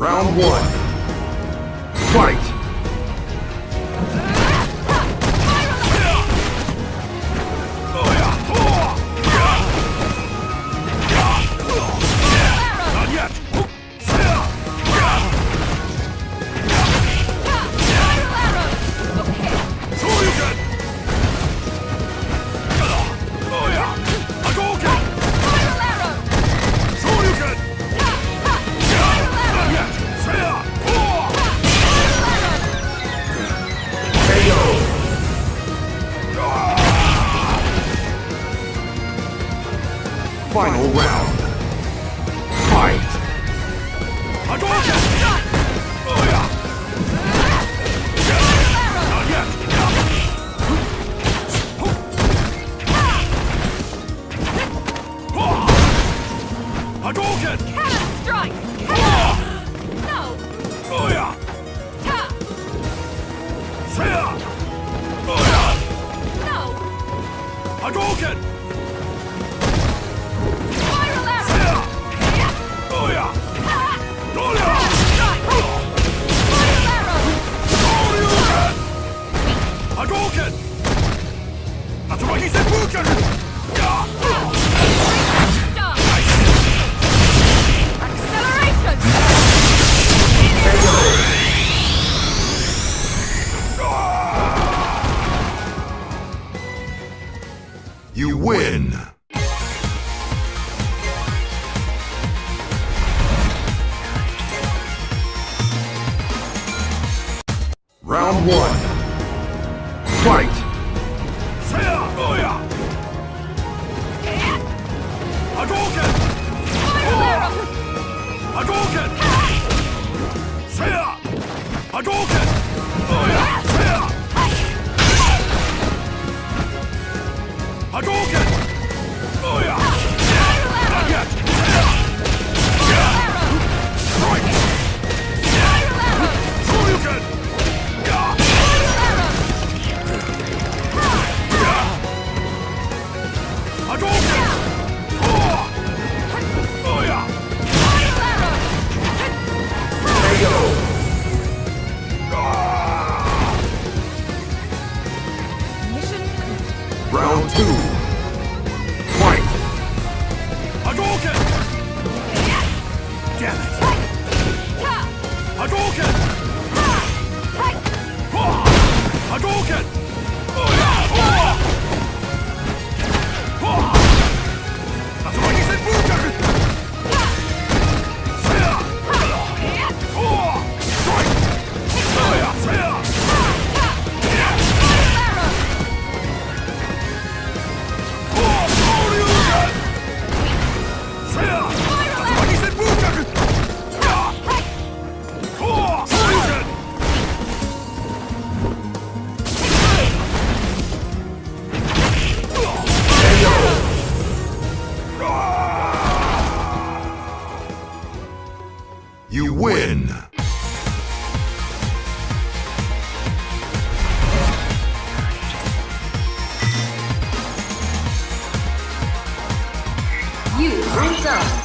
Round one. Fight! Final round. Fight! Hadouken! Oh yeah! Not yet! Hadouken! Cannon strike! No! Oh yeah! Seiya! Oh yeah! No! Hadouken! Hadouken! Tatsumaki Senpuken! Acceleration! You win! Round one. Fight! Seiya! Oh yeah! Hadouken! Hadouken! Seiya! Hadouken! Oh yeah! Seiya! Hadouken! Oh yeah! Not yet! Seiya! Strike! Shoryuken! Hadouken! Oh yeah! KO! Round two. Fight! Hadouken! Damn it! Hadouken! Hadouken! Oh yeah! Tatsumaki Senpuken! Seiya! Strike! Oh yeah! Seiya! Shoryuken! Seiya! Tatsumaki Senpuken! Shoryuken! You win! You ranked up.